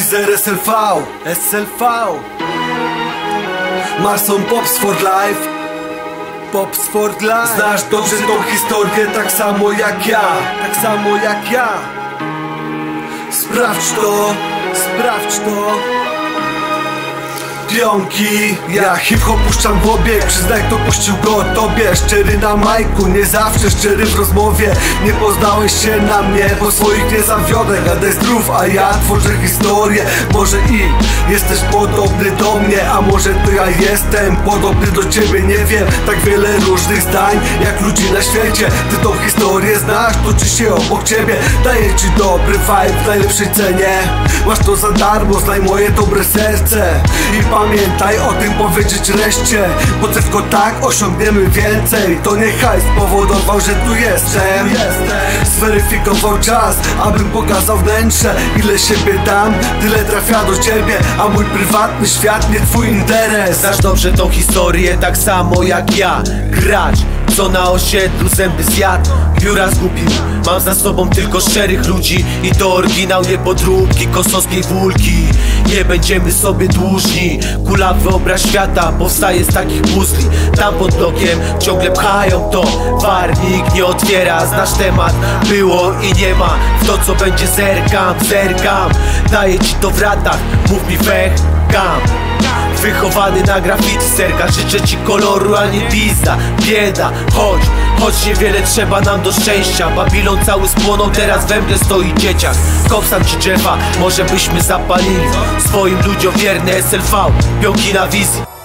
Wizer SLV, SLV. Marson Pops for Life, Pops for Life. Znasz dobrze tą historię tak samo jak ja, tak samo jak ja. Sprawdź to, sprawdź to. Pionki, ja hip-hop puszczam w obieg. Przyznaj, kto puścił go o tobie. Szczery na majku, nie zawsze szczery w rozmowie. Nie poznałeś się na mnie, bo swoich nie zawiodę. Gadaj zdrów, a ja tworzę historię. Może i jesteś podobny do mnie, a może to ja jestem podobny do ciebie. Nie wiem, tak wiele różnych zdań jak ludzi na świecie. Ty tą historię znasz, toczy się obok ciebie. Daję ci dobry vibe w najlepszej cenie. Masz to za darmo, znaj moje dobre serce. I pamiętaj o tym powiedzieć reszcie, bo tylko tak osiągniemy więcej. To nie hajs spowodował, że tu jestem. Zweryfikował czas, abym pokazał wnętrze. Ile siebie dam, tyle trafia do ciebie. A mój prywatny świat nie twój interes. Znasz dobrze tą historię tak samo jak ja. Gracz, co na osiedlu zęby zjadł, biura zgubił. Mam za sobą tylko szczerych ludzi i to oryginał, nie podróbki kosowskiej wólki. Nie będziemy sobie dłużni. Kula wyobraź świata powstaje z takich puzli. Tam pod blokiem ciągle pchają to. Warnik nie otwiera, znasz temat. Było i nie ma. W to co będzie zerkam, zerkam. Daję ci to w ratach, mów mi wech, gam. Wychowany na graffiti serka, życzę ci koloru, a nie pizda, bieda. Choć niewiele trzeba nam do szczęścia. Babilon cały spłonął, teraz we mnie stoi dzieciak. Kopsam ci drzewa, może byśmy zapalili. Swoim ludziom wierny SLV, pionki na wizji.